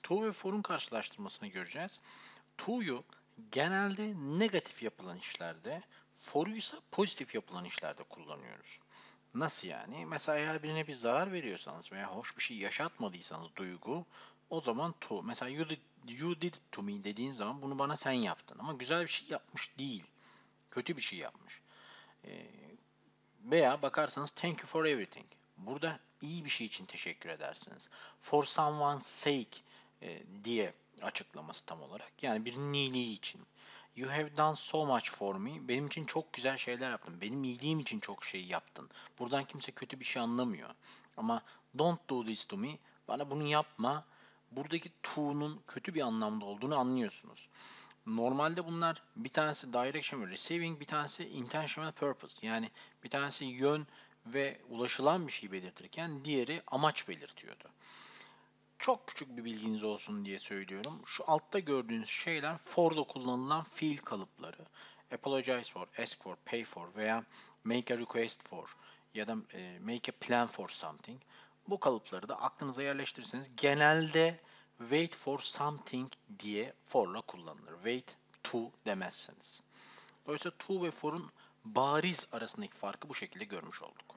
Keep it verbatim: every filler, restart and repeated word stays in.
To ve for'un karşılaştırmasını göreceğiz. To'yu genelde negatif yapılan işlerde, for'u ise pozitif yapılan işlerde kullanıyoruz. Nasıl yani? Mesela eğer birine bir zarar veriyorsanız veya hoş bir şey yaşatmadıysanız duygu, o zaman to. Mesela you did, you did it to me dediğin zaman bunu bana sen yaptın. Ama güzel bir şey yapmış değil. Kötü bir şey yapmış. Ee, Veya bakarsanız thank you for everything. Burada iyi bir şey için teşekkür edersiniz. For someone's sake e, diye açıklaması tam olarak. Yani birinin iyiliği için. You have done so much for me. Benim için çok güzel şeyler yaptın. Benim iyiliğim için çok şey yaptın. Buradan kimse kötü bir şey anlamıyor. Ama don't do this to me. Bana bunu yapma. Buradaki to'nun kötü bir anlamda olduğunu anlıyorsunuz. Normalde bunlar bir tanesi direction ve receiving, bir tanesi intention ve purpose. Yani bir tanesi yön ve ulaşılan bir şey belirtirken diğeri amaç belirtiyordu. Çok küçük bir bilginiz olsun diye söylüyorum. Şu altta gördüğünüz şeyler for'da kullanılan fiil kalıpları. Apologize for, ask for, pay for veya make a request for ya da e, make a plan for something. Bu kalıpları da aklınıza yerleştirirseniz genelde wait for something diye for'la kullanılır. Wait to demezseniz. Dolayısıyla to ve for'un bariz arasındaki farkı bu şekilde görmüş olduk.